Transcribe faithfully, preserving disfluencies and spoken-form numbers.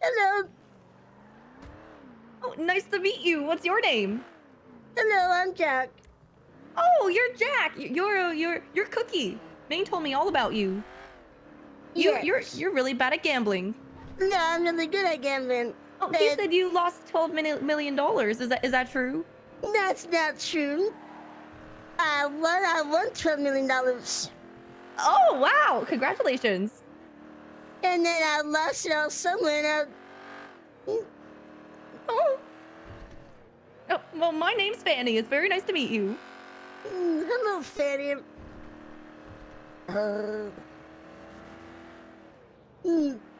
Hello. Oh, nice to meet you. What's your name? Hello, I'm Jack. Oh, you're Jack. Y- You're you're you're Cookie. Maine told me all about you. You you're Yes. you're really bad at gambling. No, I'm really good at gambling. Oh, he And said you lost twelve million million dollars. Is that is that true? that's not true. I won, I won twelve million dollars. Oh, wow. Congratulations. And then I lost it all somewhere. And Oh. Oh, well, my name's Fanny. It's very nice to meet you. I, mm, hello, Fanny. Uh, mm,